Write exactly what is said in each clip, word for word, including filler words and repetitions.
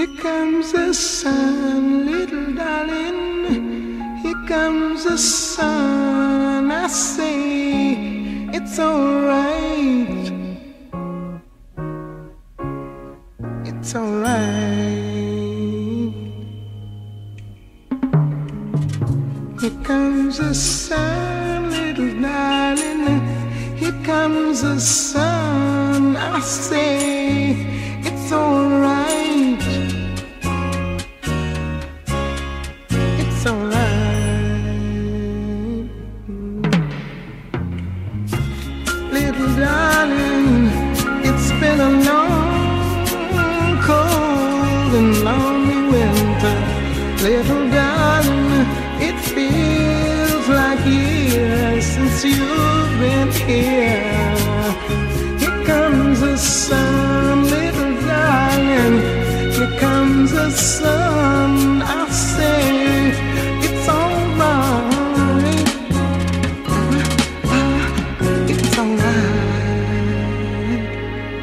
Here comes the sun, little darling. Here comes the sun. I say it's alright. It's alright. Here comes the sun, little darling. Here comes the sun. I say it's alright. It's alright. Little darling, it's been a long, cold and lonely winter. Little darling, it feels like years since you've been here. Here comes the sun, little darling. Here comes the sun. I say it's alright. It's alright.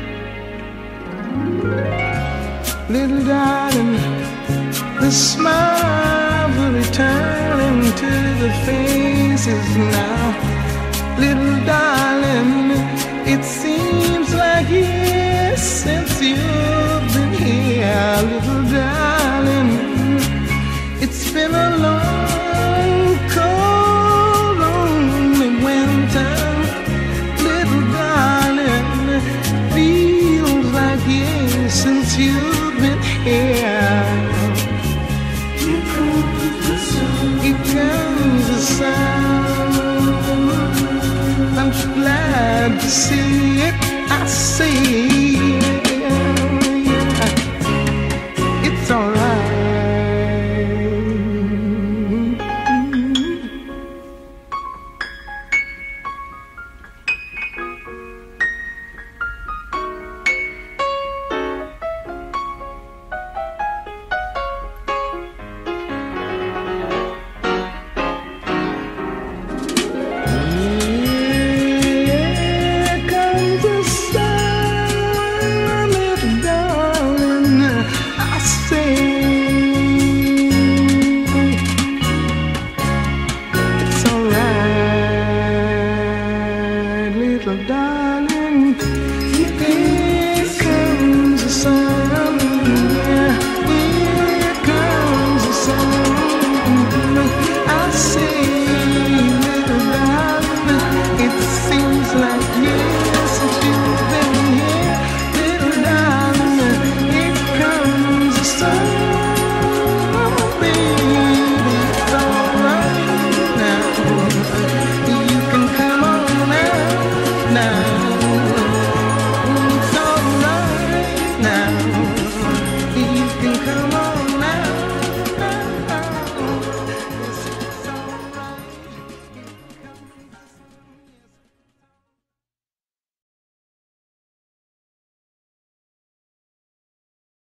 Little darling, the smiles are returning to the faces now. Little darling, it seems like years since you've been here. Little darling, it's been a long, cold, lonely winter. Little darling, feels like years since you've been here. Here comes the sun. Here comes the sun. I'm so glad to see it. I see